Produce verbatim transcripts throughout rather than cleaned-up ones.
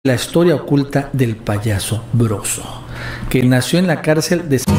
La historia oculta del payaso Broso, que nació en la cárcel de...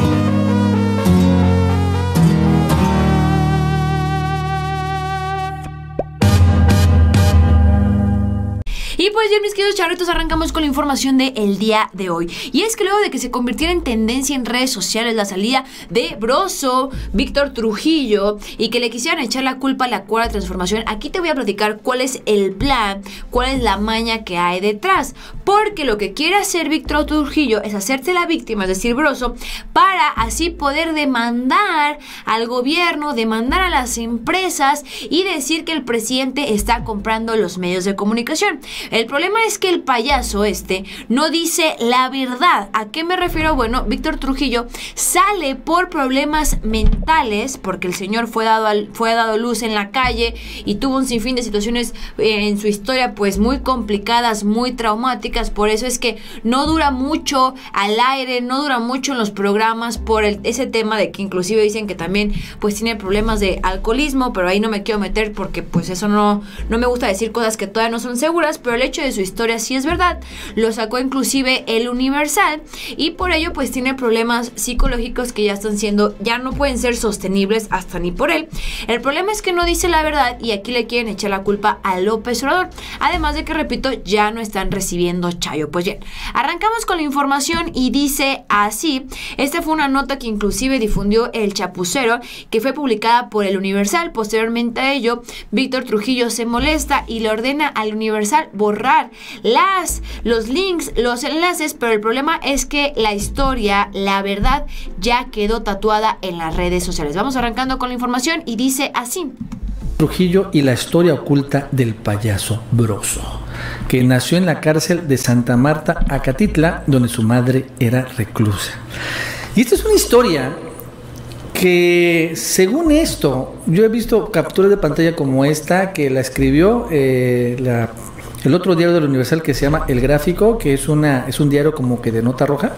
Y pues bien, mis queridos charritos, arrancamos con la información del día de hoy. Y es que luego de que se convirtiera en tendencia en redes sociales la salida de Broso, Víctor Trujillo, y que le quisieran echar la culpa a la cuarta transformación, aquí te voy a platicar cuál es el plan, cuál es la maña que hay detrás. Porque lo que quiere hacer Víctor Trujillo es hacerse la víctima, es decir, Broso, para así poder demandar al gobierno, demandar a las empresas y decir que el presidente está comprando los medios de comunicación. El problema es que el payaso este no dice la verdad. ¿A qué me refiero? Bueno, Víctor Trujillo sale por problemas mentales, porque el señor fue dado, al, fue dado a luz en la calle y tuvo un sinfín de situaciones eh, en su historia pues muy complicadas, muy traumáticas. Por eso es que no dura mucho al aire, no dura mucho en los programas por el, ese tema de que inclusive dicen que también pues tiene problemas de alcoholismo, pero ahí no me quiero meter porque pues eso no, no me gusta decir cosas que todavía no son seguras, pero el hecho de su historia sí es verdad. Lo sacó inclusive el Universal y por ello pues tiene problemas psicológicos que ya están siendo, ya no pueden ser sostenibles hasta ni por él. El problema es que no dice la verdad y aquí le quieren echar la culpa a López Obrador, además de que, repito, ya no están recibiendo chayo. Pues bien, arrancamos con la información y dice así. Esta fue una nota que inclusive difundió el Chapucero, que fue publicada por el Universal. Posteriormente a ello, Víctor Trujillo se molesta y le ordena al Universal borrar las, los links, los enlaces, pero el problema es que la historia, la verdad, ya quedó tatuada en las redes sociales. Vamos arrancando con la información y dice así. Trujillo y la historia oculta del payaso Broso, que nació en la cárcel de Santa Marta, Acatitla, donde su madre era reclusa. Y esta es una historia que, según esto, yo he visto capturas de pantalla como esta, que la escribió eh, la el otro diario del Universal, que se llama El Gráfico, que es una es un diario como que de nota roja.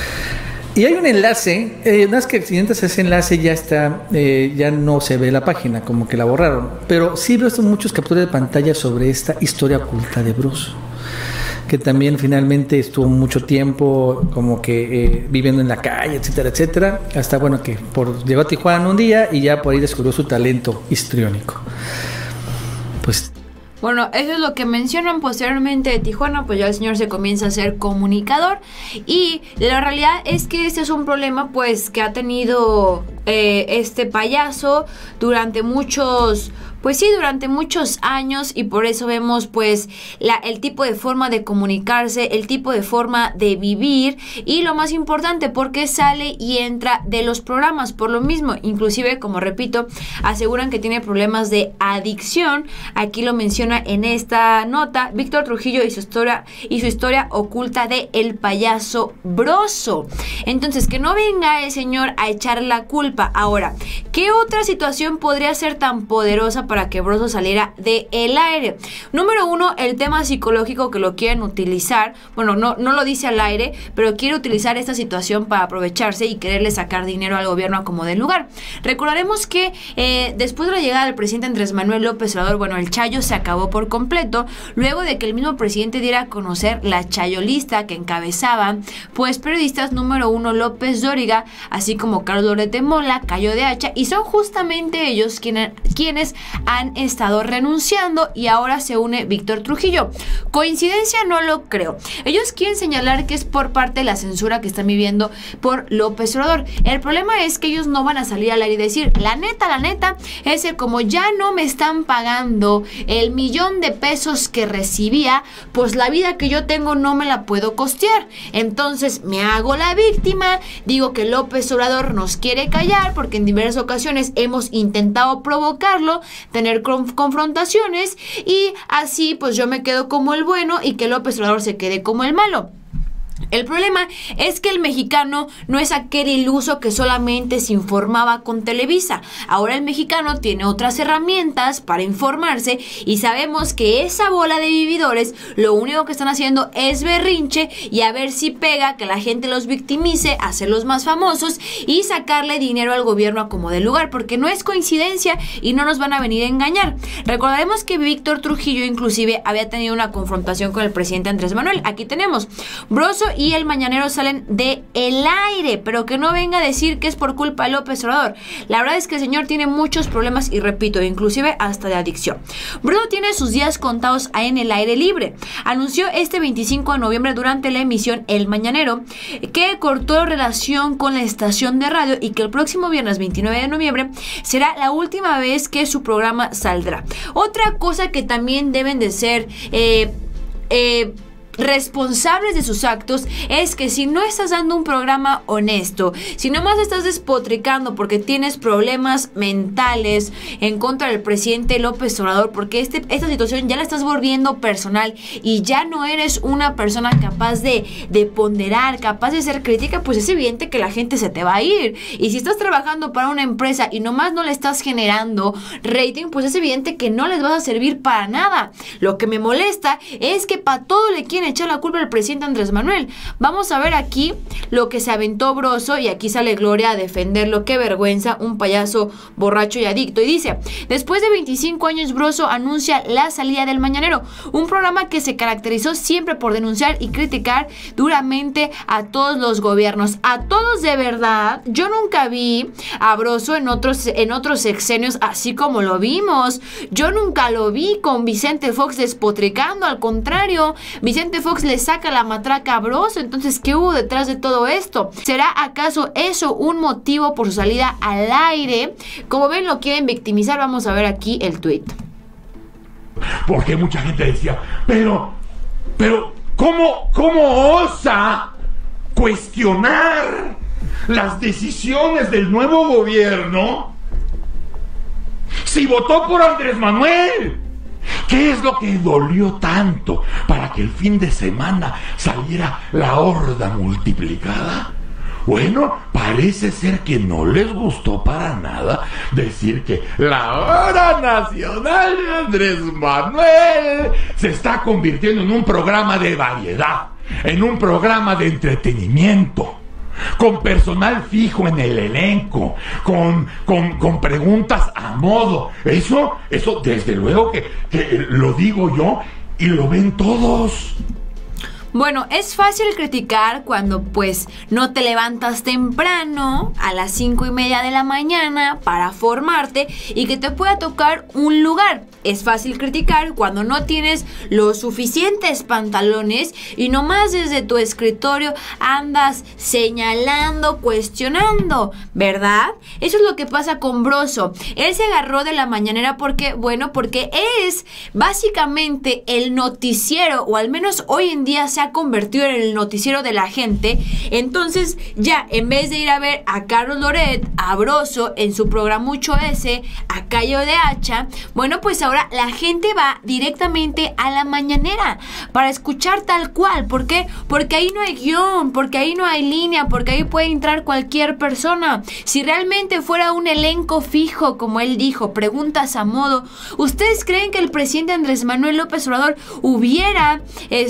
Y hay un enlace, eh, una vez que accidentes ese enlace ya está, eh, ya no se ve la página, como que la borraron. Pero sí he visto muchas capturas de pantalla sobre esta historia oculta de Broso, que también finalmente estuvo mucho tiempo como que eh, viviendo en la calle, etcétera, etcétera. Hasta, bueno, que por, llegó a Tijuana un día y ya por ahí descubrió su talento histriónico. Pues... Bueno, eso es lo que mencionan posteriormente de Tijuana, pues ya el señor se comienza a ser comunicador y la realidad es que este es un problema pues que ha tenido eh, este payaso durante muchos... Pues sí, durante muchos años y por eso vemos pues la, el tipo de forma de comunicarse, el tipo de forma de vivir y lo más importante, porque sale y entra de los programas por lo mismo. Inclusive, como repito, aseguran que tiene problemas de adicción. Aquí lo menciona en esta nota Víctor Trujillo y su historia, y su historia oculta de el payaso Broso. Entonces, que no venga el señor a echar la culpa. Ahora, ¿qué otra situación podría ser tan poderosa para que Broso saliera de el aire? Número uno, el tema psicológico que lo quieren utilizar. Bueno, no, no lo dice al aire, pero quiere utilizar esta situación para aprovecharse y quererle sacar dinero al gobierno a como del lugar. Recordaremos que eh, después de la llegada del presidente Andrés Manuel López Obrador, bueno, el chayo se acabó por completo, luego de que el mismo presidente diera a conocer la chayolista que encabezaban pues periodistas. Número uno, López Dóriga, así como Carlos Loret de Mola, Cayo de Hacha, y son justamente ellos quienes, quienes han estado renunciando y ahora se une Víctor Trujillo. ¿Coincidencia? No lo creo. Ellos quieren señalar que es por parte de la censura que están viviendo por López Obrador. El problema es que ellos no van a salir al aire y decir, la neta, la neta, es que como ya no me están pagando el millón de pesos que recibía, pues la vida que yo tengo no me la puedo costear. Entonces me hago la víctima, digo que López Obrador nos quiere callar porque en diversas ocasiones hemos intentado provocarlo, tener confrontaciones y así pues yo me quedo como el bueno y que López Obrador se quede como el malo. El problema es que el mexicano no es aquel iluso que solamente se informaba con Televisa. Ahora el mexicano tiene otras herramientas para informarse y sabemos que esa bola de vividores lo único que están haciendo es berrinche y a ver si pega, que la gente los victimice, hacerlos más famosos y sacarle dinero al gobierno a como de lugar, porque no es coincidencia y no nos van a venir a engañar. Recordaremos que Víctor Trujillo inclusive había tenido una confrontación con el presidente Andrés Manuel. Aquí tenemos Broso y el Mañanero salen de el aire, pero que no venga a decir que es por culpa de López Obrador. La verdad es que el señor tiene muchos problemas y repito, inclusive hasta de adicción. Bruno tiene sus días contados en el aire libre. Anunció este veinticinco de noviembre durante la emisión El Mañanero que cortó relación con la estación de radio y que el próximo viernes veintinueve de noviembre será la última vez que su programa saldrá. Otra cosa que también deben de ser eh, eh, responsables de sus actos es que si no estás dando un programa honesto, si nomás estás despotricando porque tienes problemas mentales en contra del presidente López Obrador, porque este, esta situación ya la estás volviendo personal y ya no eres una persona capaz de, de ponderar, capaz de ser crítica, pues es evidente que la gente se te va a ir. Y si estás trabajando para una empresa y nomás no le estás generando rating, pues es evidente que no les vas a servir para nada. Lo que me molesta es que para todo le quieren echar la culpa al presidente Andrés Manuel. Vamos a ver aquí lo que se aventó Broso y aquí sale Gloria a defenderlo. Qué vergüenza, un payaso borracho y adicto. Y dice, después de veinticinco años Broso anuncia la salida del Mañanero, un programa que se caracterizó siempre por denunciar y criticar duramente a todos los gobiernos, a todos de verdad. Yo nunca vi a Broso en otros, en otros sexenios así como lo vimos. Yo nunca lo vi con Vicente Fox despotricando, al contrario, Vicente Fox le saca la matraca a Broso. Entonces, ¿qué hubo detrás de todo esto? ¿Será acaso eso un motivo por su salida al aire? Como ven, lo quieren victimizar. Vamos a ver aquí el tuit. Porque mucha gente decía, pero, pero, ¿cómo, cómo osa cuestionar las decisiones del nuevo gobierno si votó por Andrés Manuel? ¿Qué es lo que dolió tanto para que el fin de semana saliera la horda multiplicada? Bueno, parece ser que no les gustó para nada decir que la hora nacional de Andrés Manuel se está convirtiendo en un programa de variedad, en un programa de entretenimiento, con personal fijo en el elenco, con, con, con preguntas a modo. Eso, eso desde luego que, que lo digo yo y lo ven todos. Bueno, es fácil criticar cuando pues no te levantas temprano a las cinco y media de la mañana para formarte y que te pueda tocar un lugar. Es fácil criticar cuando no tienes los suficientes pantalones y nomás desde tu escritorio andas señalando, cuestionando, ¿verdad? Eso es lo que pasa con Broso. Él se agarró de la mañanera porque, bueno, porque es básicamente el noticiero, o al menos hoy en día se ha convertido en el noticiero de la gente. Entonces ya en vez de ir a ver a Carlos Loret, a Broso en su programucho ese, a Cayo de Hacha, bueno, pues ahora la gente va directamente a la mañanera para escuchar tal cual. ¿Por qué? Porque ahí no hay guión, porque ahí no hay línea, porque ahí puede entrar cualquier persona. Si realmente fuera un elenco fijo, como él dijo, preguntas a modo, ¿ustedes creen que el presidente Andrés Manuel López Obrador hubiera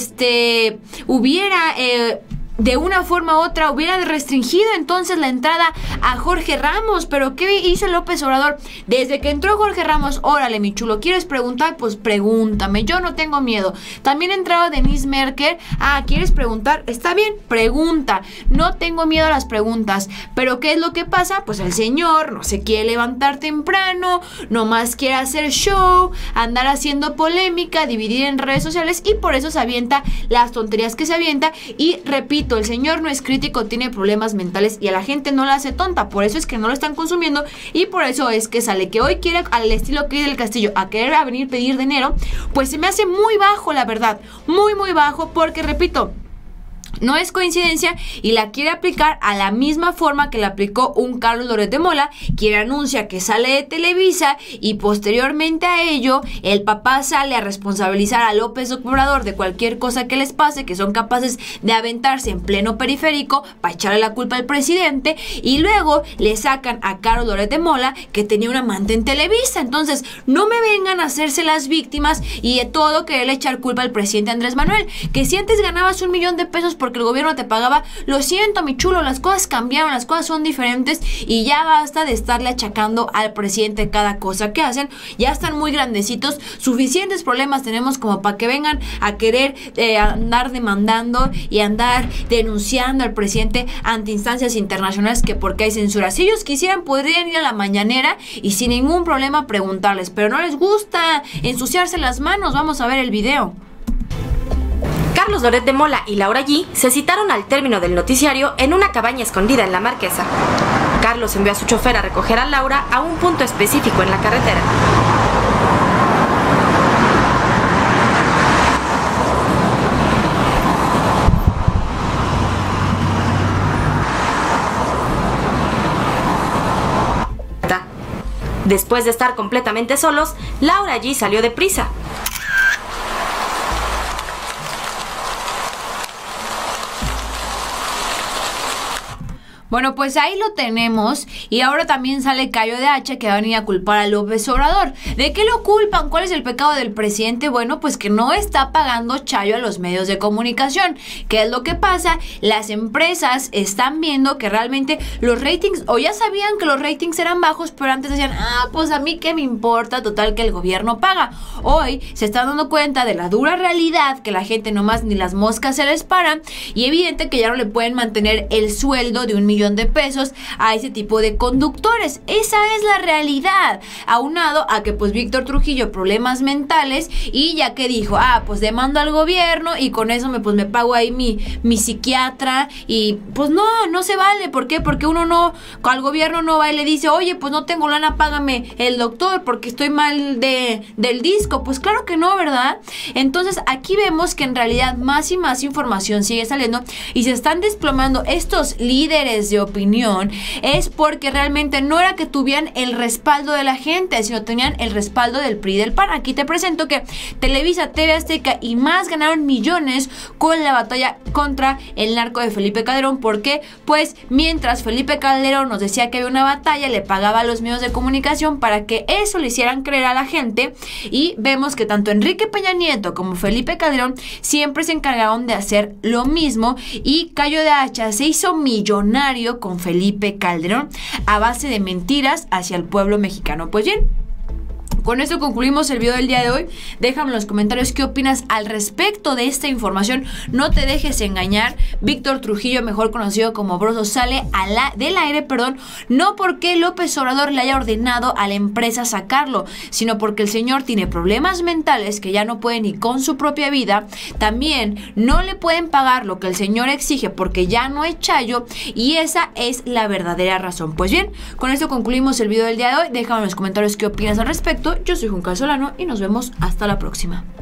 este hubiera eh, de una forma u otra hubiera restringido entonces la entrada a Jorge Ramos? Pero ¿qué hizo López Obrador? Desde que entró Jorge Ramos, órale mi chulo, ¿quieres preguntar? Pues pregúntame, yo no tengo miedo. También entraba Denise Merker. Ah, ¿quieres preguntar? Está bien, pregunta, no tengo miedo a las preguntas. Pero ¿qué es lo que pasa? Pues el señor no se quiere levantar temprano, nomás quiere hacer show, andar haciendo polémica, dividir en redes sociales, y por eso se avienta las tonterías que se avienta. Y repito, el señor no es crítico, tiene problemas mentales y a la gente no la hace tonta. Por eso es que no lo están consumiendo y por eso es que sale. Que hoy quiere, al estilo Cris del Castillo, a querer a venir pedir dinero, pues se me hace muy bajo, la verdad, muy muy bajo, porque repito, No es coincidencia y la quiere aplicar a la misma forma que la aplicó un Carlos Loret de Mola, quien anuncia que sale de Televisa y posteriormente a ello el papá sale a responsabilizar a López Obrador de cualquier cosa que les pase, que son capaces de aventarse en pleno periférico para echarle la culpa al presidente, y luego le sacan a Carlos Loret de Mola que tenía un amante en Televisa. Entonces no me vengan a hacerse las víctimas y de todo quererle echar culpa al presidente Andrés Manuel, que si antes ganabas un millón de pesos por porque el gobierno te pagaba, lo siento mi chulo, las cosas cambiaron, las cosas son diferentes y ya basta de estarle achacando al presidente cada cosa que hacen. Ya están muy grandecitos, suficientes problemas tenemos como para que vengan a querer eh, andar demandando y andar denunciando al presidente ante instancias internacionales que porque hay censura. Si ellos quisieran podrían ir a la mañanera y sin ningún problema preguntarles, pero no les gusta ensuciarse las manos. Vamos a ver el video. Carlos Loret de Mola y Laura G. se citaron al término del noticiario en una cabaña escondida en La Marquesa. Carlos envió a su chofer a recoger a Laura a un punto específico en la carretera. Después de estar completamente solos, Laura G. salió deprisa. Bueno, pues ahí lo tenemos y ahora también sale Cayo de Hacha que va a venir a culpar a López Obrador. ¿De qué lo culpan? ¿Cuál es el pecado del presidente? Bueno, pues que no está pagando chayo a los medios de comunicación. ¿Qué es lo que pasa? Las empresas están viendo que realmente los ratings, o ya sabían que los ratings eran bajos, pero antes decían, ah, pues a mí qué me importa, total que el gobierno paga. Hoy se están dando cuenta de la dura realidad, que la gente nomás ni las moscas se les paran y evidente que ya no le pueden mantener el sueldo de un millón de pesos a ese tipo de conductores. Esa es la realidad, aunado a que pues Víctor Trujillo problemas mentales y ya que dijo, ah, pues demando al gobierno y con eso me pues me pago ahí mi, mi psiquiatra y pues no, no se vale. ¿Por qué? Porque uno no, al gobierno no va y le dice, oye, pues no tengo lana, págame el doctor porque estoy mal de, del disco. Pues claro que no, ¿verdad? Entonces aquí vemos que en realidad más y más información sigue saliendo y se están desplomando estos líderes de opinión. Es porque realmente no era que tuvieran el respaldo de la gente, sino tenían el respaldo del P R I y del P A N. Aquí te presento que Televisa, T V Azteca y más ganaron millones con la batalla contra el narco de Felipe Calderón. ¿Por qué? Pues mientras Felipe Calderón nos decía que había una batalla, le pagaba a los medios de comunicación para que eso le hicieran creer a la gente, y vemos que tanto Enrique Peña Nieto como Felipe Calderón siempre se encargaron de hacer lo mismo, y Cayo de Hacha se hizo millonario con Felipe Calderón a base de mentiras hacia el pueblo mexicano. Pues bien, con esto concluimos el video del día de hoy. Déjame en los comentarios qué opinas al respecto de esta información. No te dejes engañar. Víctor Trujillo, mejor conocido como Broso, sale a la, del aire, perdón, no porque López Obrador le haya ordenado a la empresa sacarlo, sino porque el señor tiene problemas mentales que ya no puede ni con su propia vida. También no le pueden pagar lo que el señor exige porque ya no es chayo, y esa es la verdadera razón. Pues bien, con esto concluimos el video del día de hoy. Déjame en los comentarios qué opinas al respecto. Yo soy Juncal Solano y nos vemos hasta la próxima.